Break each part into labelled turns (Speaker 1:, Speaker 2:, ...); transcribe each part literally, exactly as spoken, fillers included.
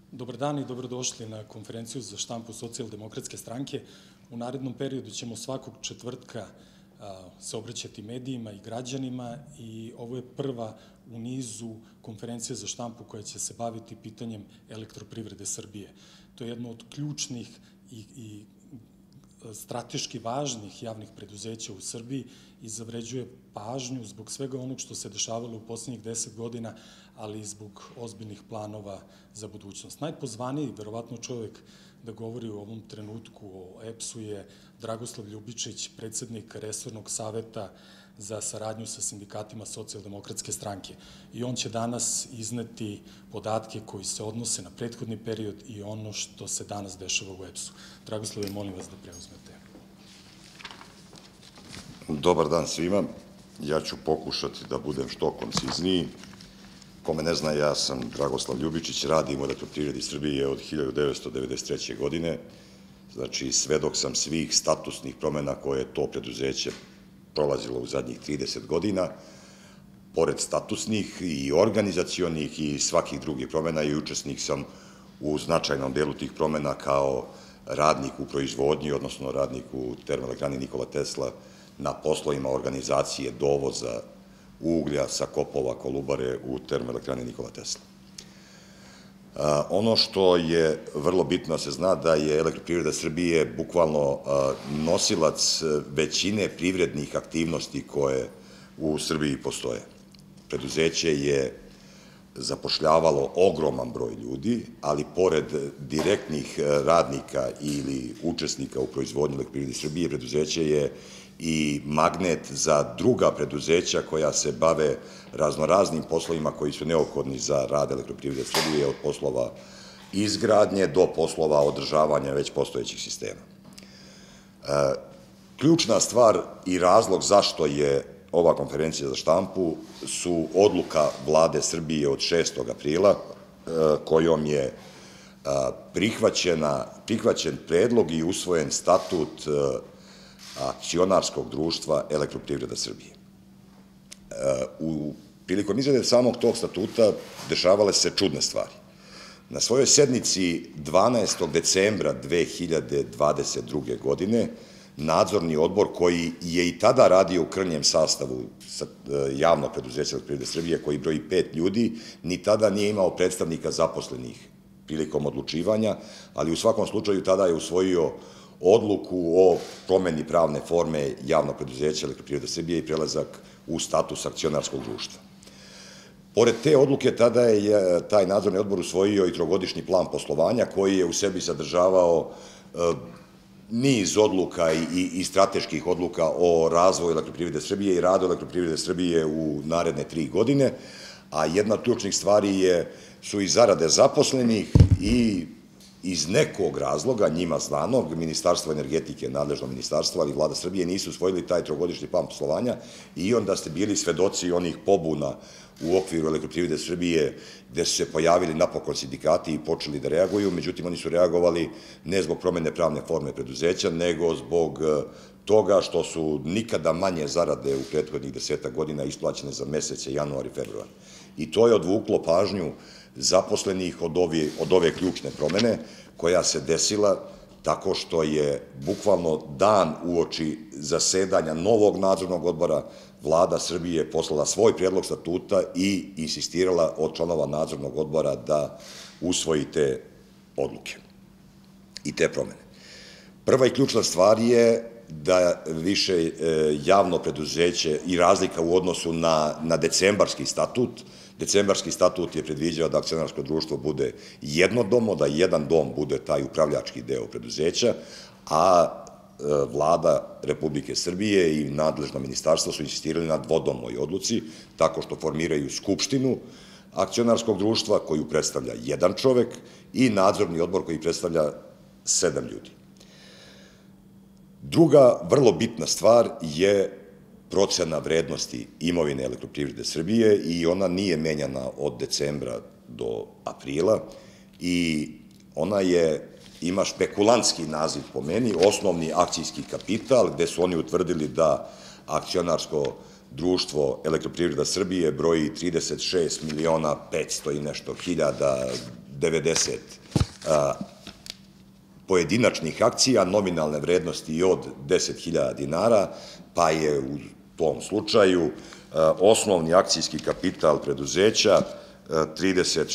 Speaker 1: Dobar dan i dobrodošli na konferenciju za štampu Socijaldemokratske stranke. U narednom periodu ćemo svakog četvrtka se obraćati medijima i građanima i ovo je prva u nizu konferencija za štampu koja će se baviti pitanjem Elektroprivrede Srbije. To je jedno od ključnih i strateški važnih javnih preduzeća u Srbiji i zavređuje pažnju zbog svega onog što se dešavalo u poslednjih deset godina, ali i zbog ozbiljnih planova za budućnost. Najpozvaniji, verovatno čovek da govori u ovom trenutku o E P S-u je Dragoslav Ljubičić, predsednik Resornog saveta za saradnju sa sindikatima Socijaldemokratske stranke. I on će danas izneti podatke koji se odnose na prethodni period i ono što se danas dešava u E P S-u. Dragoslave, molim vas da preuzmete.
Speaker 2: Dobar dan svima. Ja ću pokušati da budem što koncizniji. Ko me ne zna, ja sam Dragoslav Ljubičić, radim u Elektroprivredi Srbije od hiljadu devetsto devedeset treće. godine. Znači, svedok sam svih statusnih promena koje je to preduzeće prolazilo u zadnjih trideset godina, pored statusnih i organizacionih i svakih drugih promena i učesnik sam u značajnom delu tih promena kao radnik u proizvodnji, odnosno radnik u termoelektrani Nikola Tesla na poslovima organizacije dovoza uglja sa kopova Kolubare u termoelektrani Nikola Tesla. Ono što je vrlo bitno da se zna da je Elektroprivreda Srbije bukvalno nosilac većine privrednih aktivnosti koje u Srbiji postoje. Preduzeće je zapošljavalo ogroman broj ljudi, ali pored direktnih radnika ili učesnika u proizvodnji Elektroprivrede Srbije, preduzeće je i magnet za druga preduzeća koja se bave raznoraznim poslovima koji su neophodni za rad Elektroprivrede Srbije, od poslova izgradnje do poslova održavanja već postojećih sistema. Ključna stvar i razlog zašto je ova konferencija za štampu su odluka Vlade Srbije od šestog aprila kojom je prihvaćen predlog i usvojen statut akcionarskog društva Elektroprivreda Srbije. U prilikom izrade samog tog statuta dešavale se čudne stvari. Na svojoj sednici dvanaestog decembra dve hiljade dvadeset druge. godine nadzorni odbor, koji je i tada radio u krnjem sastavu javnog preduzeća Elektroprivrede Srbije, koji broji pet ljudi, ni tada nije imao predstavnika zaposlenih prilikom odlučivanja, ali u svakom slučaju tada je usvojio odluku o promeni pravne forme javnog preduzeća Elektroprivrede Srbije i prelazak u status akcionarskog društva. Pored te odluke, tada je taj nadzorni odbor usvojio i trogodišnji plan poslovanja koji je u sebi sadržavao niz odluka i strateških odluka o razvoju Elektroprivrede Srbije i radu Elektroprivrede Srbije u naredne tri godine, a jedna od ključnih stvari su i zarade zaposlenih i iz nekog razloga, njima znanog, Ministarstvo energetike, nadležno ministarstvo, ali Vlada Srbije nisu usvojili taj trogodišnji plan poslovanja i onda ste bili svedoci onih pobuna u okviru Elektroprivrede Srbije gde su se pojavili napokon sindikati i počeli da reaguju, međutim oni su reagovali ne zbog promene pravne forme preduzeća, nego zbog toga što su nikada manje zarade u prethodnih desetak godina isplaćene za mesece januar i februar. I to je odvuklo pažnju zaposlenih od ove ključne promene koja se desila tako što je bukvalno dan uoči zasedanja novog nadzornog odbora Vlada Srbije poslala svoj predlog statuta i insistirala od članova nadzornog odbora da usvoji te odluke i te promene. Prva i ključna stvar je da više javno preduzeće i razlika u odnosu na decembarski statut. Decembarski statut je predviđao da akcionarsko društvo bude jedno domo, da jedan dom bude taj upravljački deo preduzeća, a Vlada Republike Srbije i nadležno ministarstvo su insistirali na dvodomnoj odluci, tako što formiraju skupštinu akcionarskog društva koju predstavlja jedan čovek i nadzorni odbor koji predstavlja sedam ljudi. Druga vrlo bitna stvar je procena vrednosti imovine Elektroprivrede Srbije i ona nije menjana od decembra do aprila i ona je, ima špekulantski naziv po meni, osnovni akcijski kapital, gde su oni utvrdili da akcionarsko društvo Elektroprivreda Srbije broji trideset šest miliona petsto i nešto hiljada devedeset pojedinačnih akcija, nominalne vrednosti i od deset hiljada dinara, pa je u tom slučaju osnovni akcijski kapital preduzeća tristo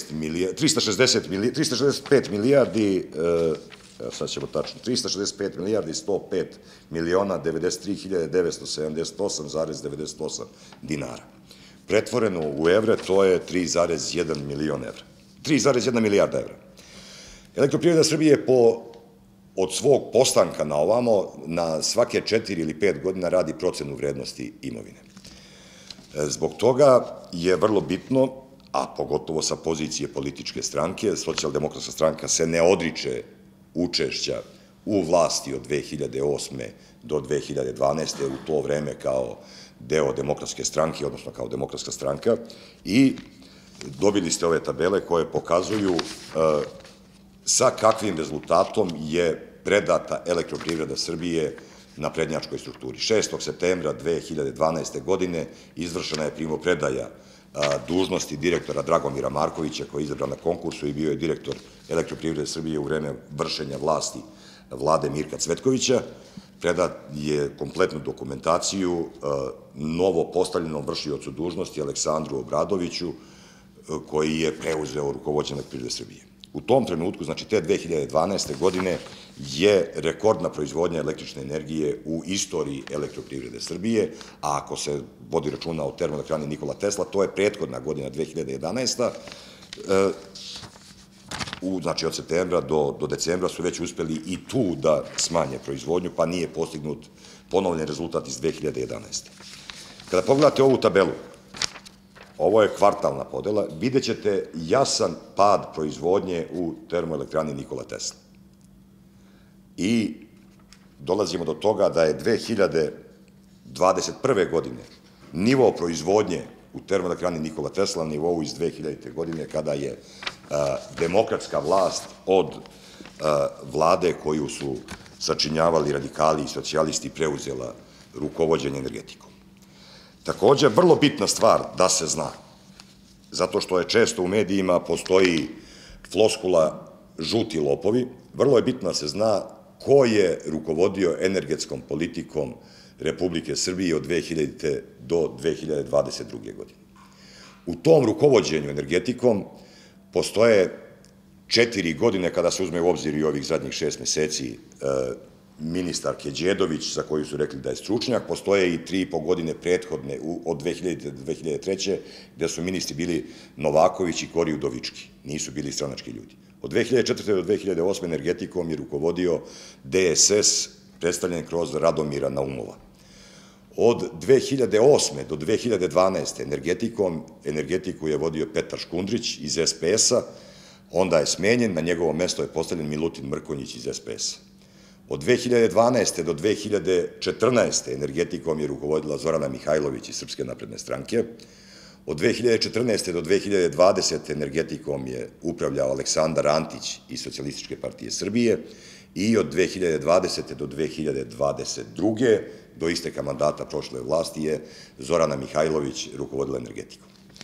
Speaker 2: šezdeset pet milijardi, sad ćemo tačno, tristo šezdeset pet milijardi sto pet miliona devedeset tri hiljade devetsto sedamdeset osam zarez devedeset osam dinara. Pretvoreno u evre, to je tri zarez jedan milion evra. tri zarez jedna milijarda evra. Elektroprivreda Srbije po, od svog postanka na ovamo, na svake četiri ili pet godina radi procenu vrednosti imovine. Zbog toga je vrlo bitno, a pogotovo sa pozicije političke stranke, Socijaldemokratska stranka se ne odriče učešća u vlasti od dve hiljade osme do dve hiljade dvanaeste. u to vreme kao deo Demokratske stranke, odnosno kao Demokratska stranka, i dobili ste ove tabele koje pokazuju sa kakvim rezultatom je predata Elektroprivreda Srbije na prednjačkoj strukturi. šestog septembra dve hiljade dvanaeste. godine izvršena je primopredaja dužnosti direktora Dragomira Markovića, koji je izabran na konkursu i bio je direktor Elektroprivrede Srbije u vreme vršenja vlasti vlade Mirka Cvetkovića. Predat je kompletnu dokumentaciju novo postavljenom vršiocu dužnosti Aleksandru Obradoviću, koji je preuzeo rukovođenje Elektroprivrede Srbije. U tom trenutku, znači te dve hiljade dvanaeste. godine, je rekordna proizvodnja električne energije u istoriji Elektroprivrede Srbije, a ako se vodi računa o termoelektrani Nikola Tesla, to je prethodna godina dve hiljade jedanaesta. Znači od septembra do decembra su već uspeli i tu da smanje proizvodnju, pa nije postignut ponovljen rezultat iz dve hiljade jedanaeste. Kada pogledate ovu tabelu, ovo je kvartalna podela, vidjet ćete jasan pad proizvodnje u termoelektrani Nikola Tesla. I dolazimo do toga da je dve hiljade dvadeset prve. godine nivo proizvodnje u termoelektrani Nikola Tesla na nivou iz dve hiljadite. godine, kada je demokratska vlast od vlade koju su sačinjavali radikali i socijalisti preuzela rukovođenje energetikom. Takođe, vrlo bitna stvar da se zna, zato što je često u medijima postoji floskula žuti lopovi, vrlo je bitno da se zna ko je rukovodio energetskom politikom Republike Srbije od dve hiljadite. do dve hiljade dvadeset druge. godine. U tom rukovođenju energetikom postoje četiri godine, kada se uzme u obzir i ovih zadnjih šest meseci ministarke Đedović, za koju su rekli da je stručnjak, postoje i tri i po godine prethodne, od dve hiljadite. do dve hiljade treće. gde su ministri bili Novaković i Kori Udovički, nisu bili stranački ljudi. Od dve hiljade četvrte. do dve hiljade osme. energetikom je rukovodio D S S, predstavljen kroz Radomira Naumova. Od dve hiljade osme. do dve hiljade dvanaeste. energetikom, energetiku je vodio Petar Škundrić iz S P S-a, onda je smenjen, na njegovo mesto je postavljen Milutin Mrkonjić iz S P S-a. Od dve hiljade dvanaeste. do dve hiljade četrnaeste. energetikom je rukovodila Zorana Mihajlović iz Srpske napredne stranke. Od dve hiljade četrnaeste. do dve hiljade dvadesete. energetikom je upravljao Aleksandar Antić iz Socijalističke partije Srbije i od dve hiljade dvadesete. do dve hiljade dvadeset druge. do isteka mandata prošle vlasti je Zorana Mihajlović rukovodila energetikom.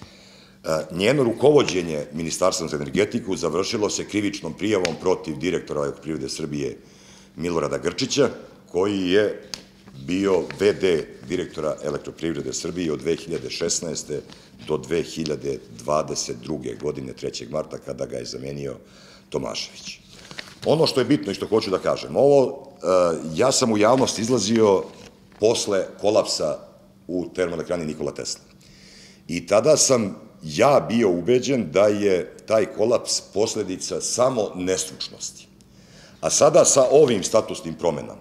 Speaker 2: Njeno rukovođenje Ministarstvom za energetiku završilo se krivičnom prijavom protiv direktora Elektroprivrede Srbije Milorada Grčića, koji je bio ve de direktora Elektroprivrede Srbije od dve hiljade šesnaeste. do dve hiljade dvadeset druge. godine, trećeg marta, kada ga je zamenio Tomašević. Ono što je bitno i što hoću da kažem, ovo, ja sam u javnost izlazio posle kolapsa u termoelektrani Nikola Tesla. I tada sam ja bio ubeđen da je taj kolaps posledica samo nestručnosti. A sada sa ovim statusnim promenama,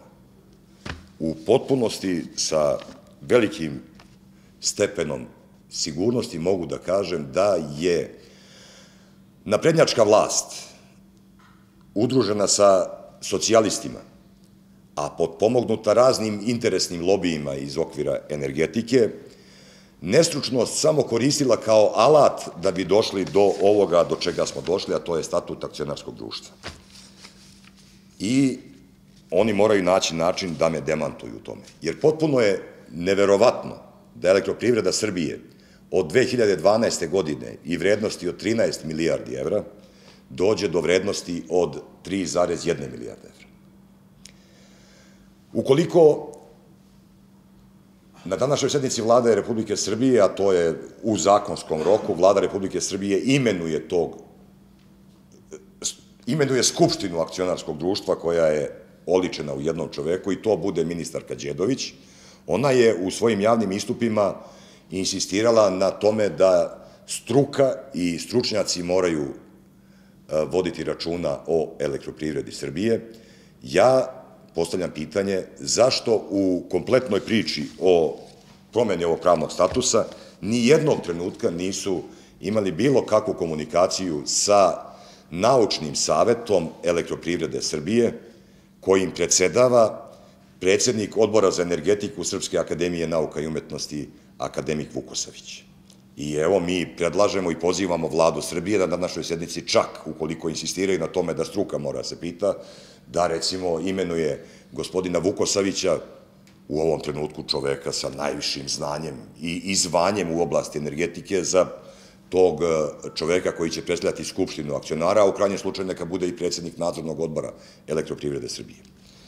Speaker 2: u potpunosti sa velikim stepenom sigurnosti mogu da kažem da je naprednjačka vlast udružena sa socijalistima, a potpomognuta raznim interesnim lobijima iz okvira energetike, nestručnost samo koristila kao alat da bi došli do ovoga do čega smo došli, a to je statut akcionarskog društva. I oni moraju naći način da me demantuju u tome. Jer potpuno je neverovatno da Elektroprivreda Srbije od dve hiljade dvanaeste. godine i vrednosti od trinaest milijardi evra dođe do vrednosti od tri zarez jedna milijarde evra. Ukoliko na današnjoj sednici Vlade Republike Srbije, a to je u zakonskom roku, Vlada Republike Srbije imenuje tog, imenuje Skupštinu akcionarskog društva koja je oličena u jednom čoveku i to bude ministarka Đedović, ona je u svojim javnim istupima insistirala na tome da struka i stručnjaci moraju voditi računa o Elektroprivredi Srbije. Ja postavljam pitanje zašto u kompletnoj priči o promeni ovog pravnog statusa ni jednog trenutka nisu imali bilo kakvu komunikaciju sa naučnim savetom Elektroprivrede Srbije, kojim predsedava predsednik Odbora za energetiku Srpske akademije nauka i umetnosti, akademik Vukosavić. I evo, mi predlažemo i pozivamo Vladu Srbije da na našoj sednici, čak ukoliko insistiraju na tome da struka mora se pita, da recimo imenuje gospodina Vukosavića, u ovom trenutku čoveka sa najvišim znanjem i zvanjem u oblasti energetike, za tog čoveka koji će predstavljati Skupštinu akcionara, a u krajnjem slučaju neka bude i predsednik nadzornog odbora Elektroprivrede Srbije.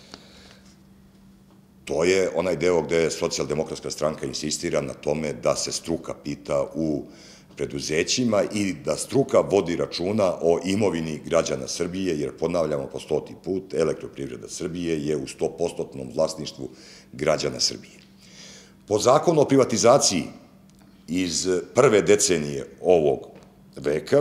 Speaker 2: To je onaj deo gde Socijaldemokratska stranka insistira na tome da se struka pita u preduzećima i da struka vodi računa o imovini građana Srbije, jer ponavljamo po stoti put, Elektroprivreda Srbije je u sto posto vlasništvu građana Srbije. Po zakonu o privatizaciji iz prve decenije ovog veka,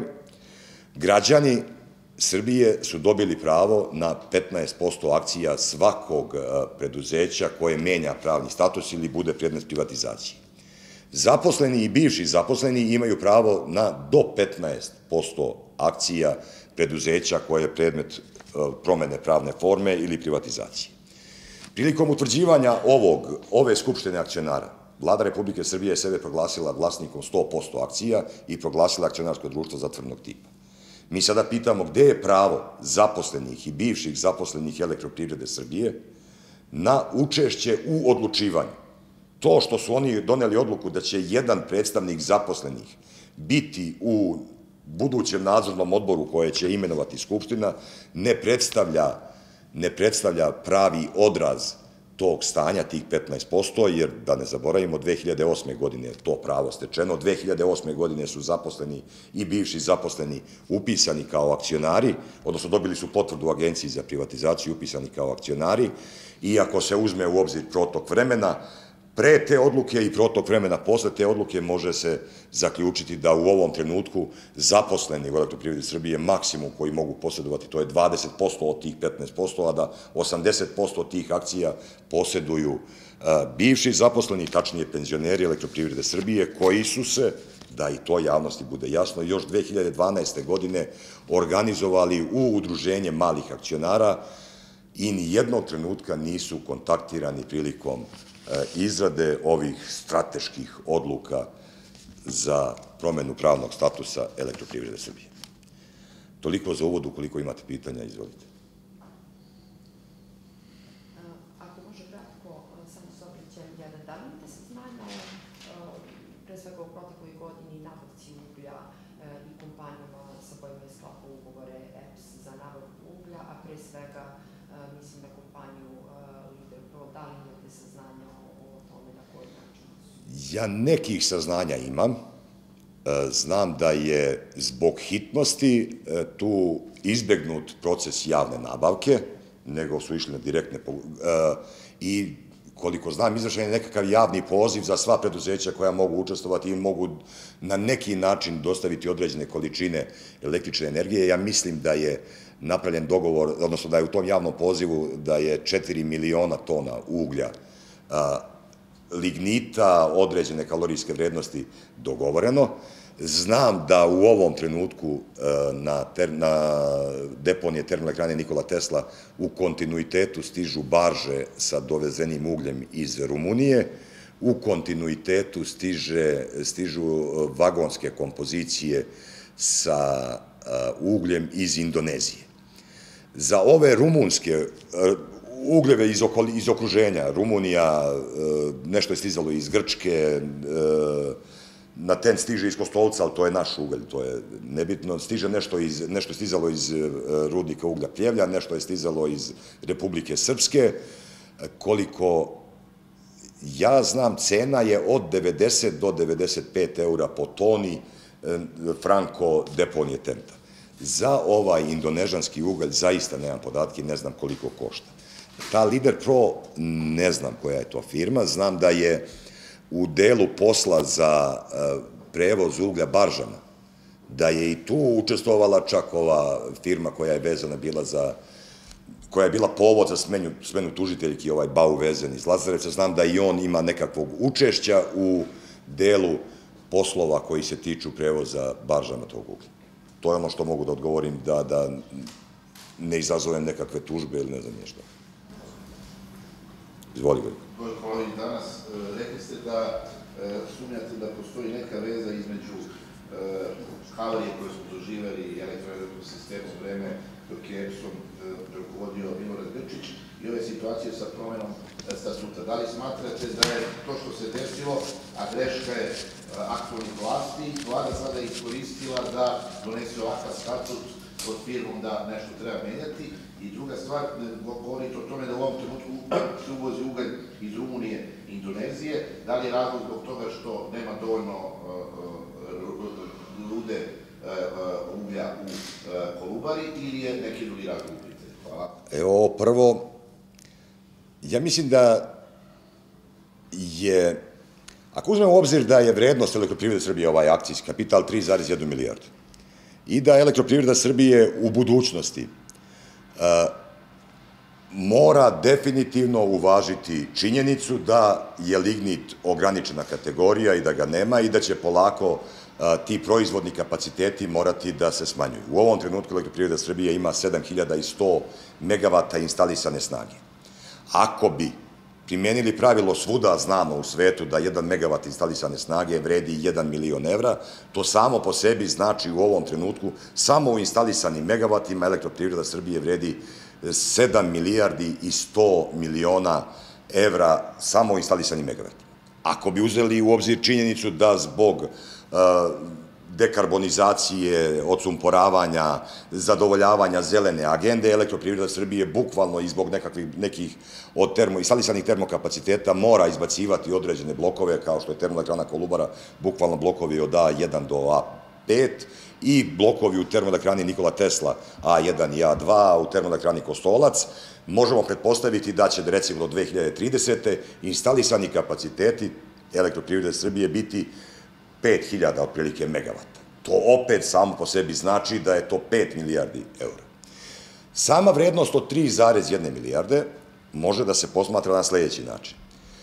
Speaker 2: građani Srbije su dobili pravo na petnaest posto akcija svakog preduzeća koje menja pravni status ili bude predmet privatizacije. Zaposleni i bivši zaposleni imaju pravo na do petnaest posto akcija preduzeća koje je predmet promene pravne forme ili privatizacije. Prilikom utvrđivanja ovog, ove Skupštine akcionara, Vlada Republike Srbije je sebe proglasila vlasnikom sto posto akcija i proglasila akcionarsko društvo zatvorenog tipa. Mi sada pitamo gde je pravo zaposlenih i bivših zaposlenih Elektroprivrede Srbije na učešće u odlučivanju. To što su oni doneli odluku da će jedan predstavnik zaposlenih biti u budućem nadzornom odboru koje će imenovati Skupština, ne predstavlja, ne predstavlja pravi odraz tog stanja, tih petnaest posto, jer da ne zaboravimo, dve hiljade osme godine je to pravo stečeno, dve hiljade osme godine su zaposleni i bivši zaposleni upisani kao akcionari, odnosno dobili su potvrdu Agenciji za privatizaciju upisani kao akcionari, i ako se uzme u obzir protok vremena, pre te odluke i protok vremena posle te odluke može se zaključiti da u ovom trenutku zaposleni u Elektroprivredi Srbije maksimum koji mogu posjedovati, to je dvadeset posto od tih petnaest posto, a da osamdeset posto od tih akcija posjeduju bivši zaposleni, tačnije penzioneri Elektroprivrede Srbije, koji su se, da i to javnosti bude jasno, još dve hiljade dvanaeste godine organizovali u udruženje malih akcionara i ni jednog trenutka nisu kontaktirani prilikom izrade ovih strateških odluka za promenu pravnog statusa Elektroprivrede Srbije. Toliko za uvod, ukoliko imate pitanja, izvolite.
Speaker 3: Ako može kratko, samo se obraćam jedan dan, imate saznanja o, pre svega u protekloj godini, nabavci uglja i kompanijama sa kojima je sklapao ugovore E P S za nabavku uglja, a pre svega mislim na kompaniju Liderpro, da li imate saznanja o tome na koji način?
Speaker 2: Ja nekih saznanja imam. Znam da je zbog hitnosti tu izbegnut proces javne nabavke, nego su išli na direktne i koliko znam izvršen je nekakav javni poziv za sva preduzeća koja mogu učestvovati i mogu na neki način dostaviti određene količine električne energije. Ja mislim da je napravljen dogovor, odnosno da je u tom javnom pozivu da je četiri miliona tona uglja, lignita, određene kalorijske vrednosti dogovoreno. Znam da u ovom trenutku na deponije termoelektrane Nikola Tesla u kontinuitetu stižu barže sa dovezenim ugljem iz Rumunije, u kontinuitetu stižu vagonske kompozicije sa ugljem iz Indonezije. Za ove rumunske ugljeve iz okruženja, Rumunija, nešto je stizalo iz Grčke, na ten stiže iz Kostolca, ali to je naš ugalj, to je nebitno. Stiže nešto iz, nešto je stizalo iz rudnika uglja Pljevlja, nešto je stizalo iz Republike Srpske. Koliko ja znam, cena je od devedeset do devedeset pet eura po toni franko deponije Tenta. Za ovaj indonežanski ugalj zaista nemam podatke, ne znam koliko košta. Ta Lider Pro, ne znam koja je to firma, znam da je u delu posla za prevoz uglja baržama, da je i tu učestvovala čak ova firma koja je vezana bila za, koja je bila povod za smenu tužiteljki, ovaj Bau Vezen iz Lazarevca. Znam da i on ima nekakvog učešća u delu poslova koji se tiču prevoza baržama tog uglja. To je ono što mogu da odgovorim, da ne izazovem nekakve tužbe ili ne znam nešto. Izvoli, Gojko.
Speaker 4: Hvala i danas. Rekli ste da sumnjate da postoji neka veza između havarije koje smo doživeli elektroenergetskog sistema u vreme dok je EPS-om rukovodio Milorad Grčić i ove situacije sa promenom statuta. Da li smatrate da je to što se desilo, a greška je aktualnih vlasti, vlada sada iskoristila da donese ovakav statut pod firmom da nešto treba menjati? I druga stvar, govorite o tome da u ovom trenutku se uvozi ugalj iz Rumunije i Indonezije. Da li je razlog zbog toga što nema dovoljno rude uglja u Kolubari ili je neki drugi razlog u pitanju? Hvala.
Speaker 2: Evo, prvo, ja mislim da je, ako uzmemo u obzir da je vrednost Elektroprivrede Srbije ovaj akcijski kapital tri zarez jedna milijardu i da Elektroprivreda Srbije u budućnosti mora definitivno uvažiti činjenicu da je lignit ograničena kategorija i da ga nema i da će polako ti proizvodni kapaciteti morati da se smanjuju. U ovom trenutku Elektroprivreda Srbije ima sedam hiljada sto megavata instalisane snage. Ako bi primenili pravilo svuda, znamo u svetu da jedan megavat instalisane snage vredi jedan milion evra, to samo po sebi znači u ovom trenutku samo u instalisanim megavatima Elektroprivreda Srbije vredi sedam milijardi i sto miliona evra samo u instalisanim megavatima. Ako bi uzeli u obzir činjenicu da zbog dekarbonizacije, odsumporavanja, zadovoljavanja zelene agende, Elektroprivreda Srbije bukvalno i zbog nekih od instalisanih termokapaciteta mora izbacivati određene blokove, kao što je termoelektrana Kolubara, bukvalno blokovi od A jedan do A pet i blokovi u termoelektrani Nikola Tesla A jedan i A dva, u termoelektrani Kostolac. Možemo pretpostaviti da će, recimo, do dve hiljade tridesete instalisani kapaciteti Elektroprivrede Srbije biti pet hiljada otprilike megavata. To opet samo po sebi znači da je to pet milijardi eura. Sama vrednost od tri zarez jedna milijarde može da se posmatra na sledeći način.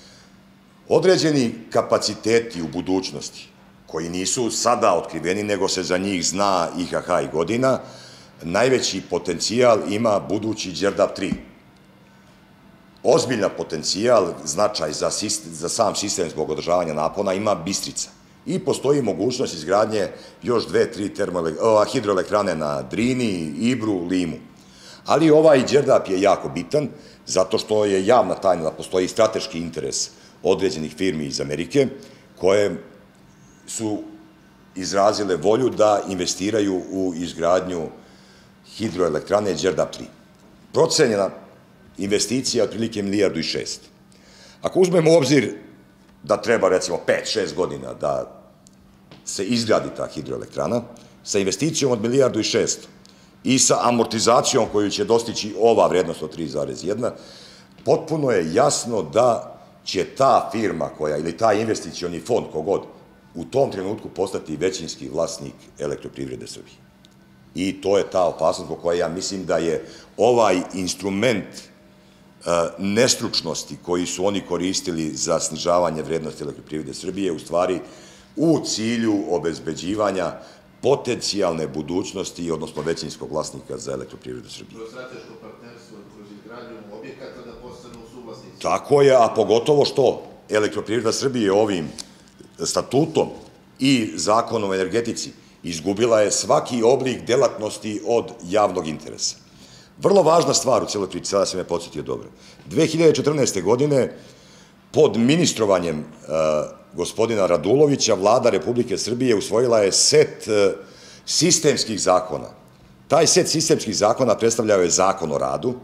Speaker 2: Određeni kapaciteti u budućnosti, koji nisu sada otkriveni, nego se za njih zna I H H i godina, najveći potencijal ima budući Đerdap tri. Ozbiljan potencijal, značaj za sam sistem zbog održavanja napona ima Bistrica. I postoji mogućnost izgradnje još dve, tri hidroelektrane na Drini, Ibru, Limu. Ali ovaj Đerdap je jako bitan, zato što je javna tajna da postoji strateški interes određenih firmi iz Amerike, koje su izrazile volju da investiraju u izgradnju hidroelektrane Đerdap tri. Procenjena investicija je otprilike milijardu i šest. Ako uzmemo u obzir da treba, recimo, pet šest godina da se izgradi ta hidroelektrana, sa investicijom od milijardu i šest i sa amortizacijom koju će dostići ova vrednost od tri zarez jedna, potpuno je jasno da će ta firma koja, ili taj investicioni fond, kogod, u tom trenutku postati većinski vlasnik Elektroprivrede Srbije. I to je ta opasnost po kojoj ja mislim da je ovaj instrument nestručnosti koji su oni koristili za snižavanje vrednosti Elektroprivrede Srbije u stvari u cilju obezbeđivanja potencijalne budućnosti, odnosno većinskog vlasnika za Elektroprivredu Srbije.
Speaker 4: To je strateško partnerstvo kroz izgradnju objekata da postanu suvlasnici.
Speaker 2: Tako je, a pogotovo što Elektroprivreda Srbije ovim statutom i zakonom o energetici izgubila je svaki oblik delatnosti od javnog interesa. Vrlo važna stvar u cijeloj priči, sada sam je podsjetio dobro. dve hiljade četrnaeste. godine pod ministrovanjem gospodina Radulovića, Vlada Republike Srbije usvojila je set sistemskih zakona. Taj set sistemskih zakona predstavljao je Zakon o radu.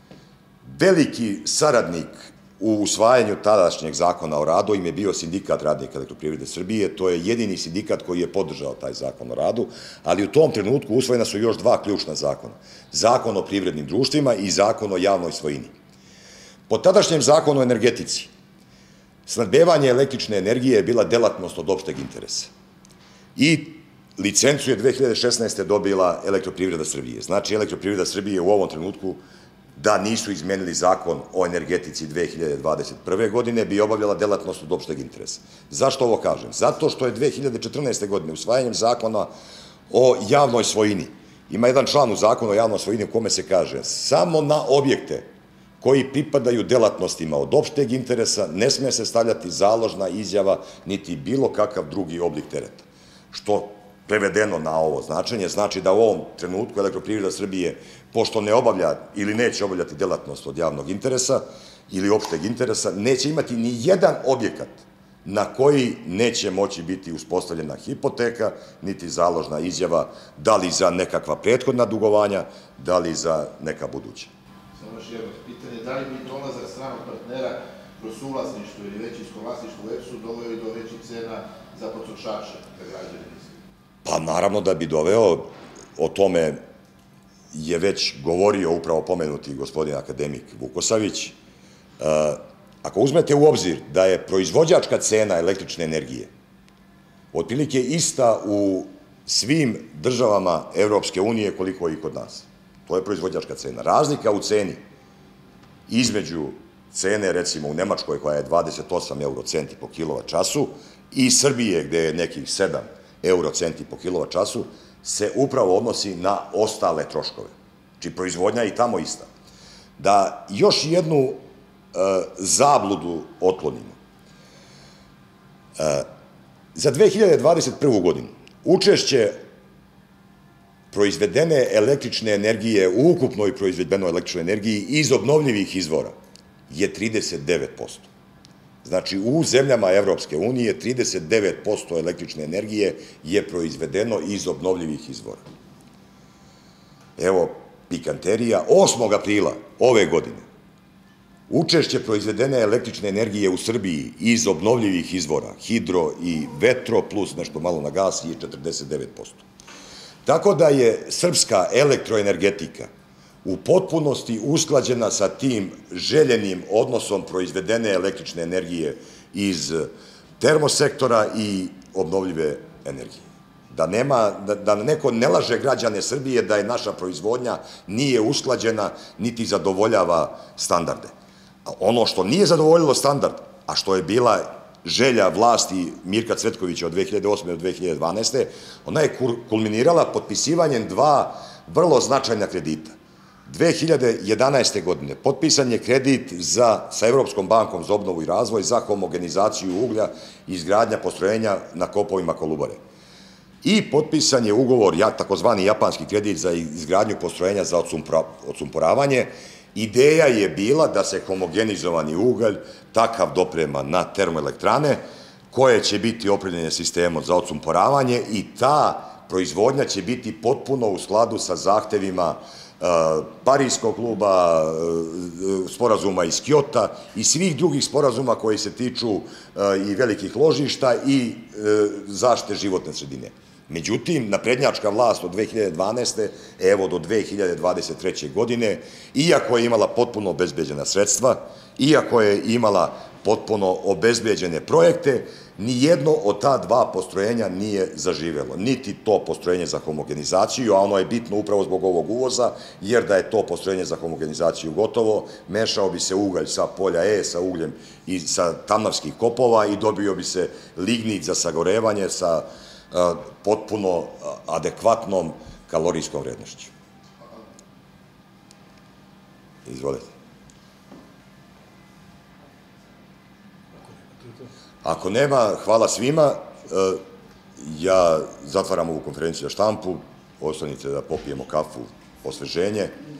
Speaker 2: Veliki saradnik u usvajanju tadašnjeg Zakona o radu im je bio Sindikat radnika Elektroprivrede Srbije. To je jedini sindikat koji je podržao taj Zakon o radu, ali u tom trenutku usvojena su još dva ključna zakona. Zakon o privrednim društvima i Zakon o javnoj svojini. Po tadašnjem Zakonu o energetici, snabdevanje električne energije je bila delatnost od opšteg interesa. I licencu je dve hiljade šesnaeste. dobila Elektroprivreda Srbije. Znači, Elektroprivreda Srbije u ovom trenutku, da nisu izmenili Zakon o energetici dve hiljade dvadeset prve. godine, bi obavljala delatnost od opšteg interesa. Zašto ovo kažem? Zato što je dve hiljade četrnaeste. godine usvajanjem Zakona o javnoj svojini, ima jedan član u Zakonu o javnoj svojini u kome se kaže samo na objekte koji pripadaju delatnostima od opšteg interesa ne sme se stavljati založna izjava niti bilo kakav drugi oblik tereta. Što prevedeno na ovo značenje znači da u ovom trenutku Elektroprivreda Srbije, pošto ne obavlja ili neće obavljati delatnost od javnog interesa ili opšteg interesa, neće imati ni jedan objekat na koji neće moći biti uspostavljena hipoteka, niti založna izjava, da li za nekakva prethodna dugovanja, da li za neka buduća.
Speaker 4: Samo još jedno pitanje, da li bi dolazak stranog partnera kroz suvlasništvo ili većinsko vlasništvo u E P S-u doveo i do većih cena za potrošače za građane?
Speaker 2: Pa naravno da bi doveo, o tome je već govorio upravo pomenuti gospodin akademik Vukosavić. Ako uzmete u obzir da je proizvođačka cena električne energije otprilike ista u svim državama Evropske unije koliko i kod nas, to je proizvođačka cena. Razlika u ceni između cene, recimo u Nemačkoj koja je dvadeset osam eurocenti po kilovat času i Srbije gde je nekih sedam eurocenti po kilovat času, se upravo odnosi na ostale troškove. Znači, proizvodnja je i tamo ista. Da još jednu zabludu otklonimo. Za dve hiljade dvadeset prvu. godinu učešće proizvedene električne energije u ukupnoj proizvedenoj električnoj energiji iz obnovljivih izvora je trideset devet posto. Znači, u zemljama Evropske unije trideset devet posto električne energije je proizvedeno iz obnovljivih izvora. Evo, pikanterija, osmog aprila ove godine učešće proizvedene električne energije u Srbiji iz obnovljivih izvora, hidro i vetro, plus nešto malo na gas, je četrdeset devet posto. Tako da je srpska elektroenergetika u potpunosti usklađena sa tim željenim odnosom proizvedene električne energije iz termosektora i obnovljive energije. Da nema, da neko ne laže građane Srbije da je naša proizvodnja nije usklađena niti zadovoljava standarde. Ono što nije zadovoljilo standard, a što je bila želja vlasti Mirka Cvetkovića od dve hiljade osme. do dve hiljade dvanaeste. ona je kulminirala potpisivanjem dva vrlo značajna kredita. dve hiljade jedanaeste. godine potpisan je kredit sa Evropskom bankom za obnovu i razvoj za homogenizaciju uglja i izgradnja postrojenja na kopovima Kolubare. I potpisan je ugovor, takozvani japanski kredit za izgradnju postrojenja za odsumporavanje. Ideja je bila da se homogenizovani ugalj takav doprema na termoelektrane koje će biti opremljene sistemom za odsumporavanje i ta proizvodnja će biti potpuno u skladu sa zahtevima Parijskog kluba, sporazuma iz Kjota i svih drugih sporazuma koji se tiču i velikih ložišta i zaštite životne sredine. Međutim, naprednjačka vlast od dve hiljade dvanaeste. evo do dve hiljade dvadeset treće. godine, iako je imala potpuno obezbeđena sredstva, iako je imala potpuno obezbeđene projekte, nijedno od ta dva postrojenja nije zaživelo. Niti to postrojenje za homogenizaciju, a ono je bitno upravo zbog ovog uvoza, jer da je to postrojenje za homogenizaciju gotovo, mešao bi se ugalj sa polja E sa ugljem i sa tamnavskih kopova i dobio bi se lignit za sagorevanje sa potpuno adekvatnom kalorijskom vrednošću. Izvolite. Ako nema, hvala svima. Ja zatvaram ovu konferenciju za štampu. Ostanite da popijemo kafu, osveženje.